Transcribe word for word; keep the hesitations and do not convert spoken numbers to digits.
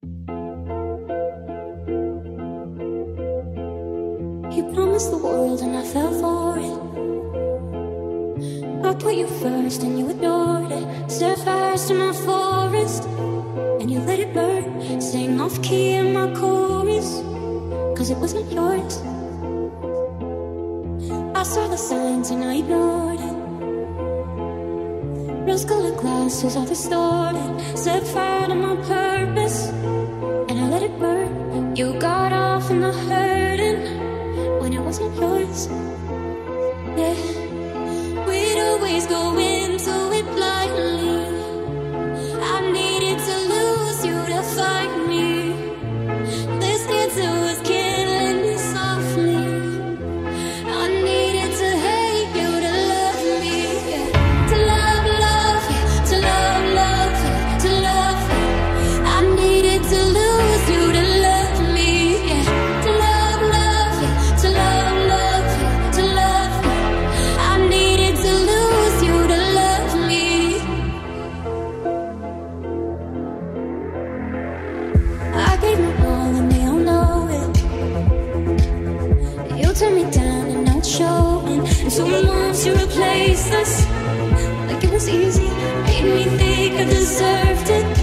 You promised the world and I fell for it. I put you first and you ignored it. Set fires to my forest and you let it burn. Sang off key in my chorus, cause it wasn't yours. I saw the signs and I ignored it. Rose-colored glasses are distorted. Set fire to my purpose and I let it burn. You got off in the hurting when it wasn't yours. Yeah, we'd always go into it blindly. I needed to lose you to find me. This cancer was killing me softly. I needed to hate you to love me, yeah. To love, love, yeah. To love, love, yeah. To love, yeah. I needed to lose you to love me, yeah. To love, love, yeah. To love, love, yeah. To love, yeah. I needed to lose you to love me. I gave my all and they all know it. You turned me down and now it's showing. And two months to replace us, like it was easy. Made me think I deserved it.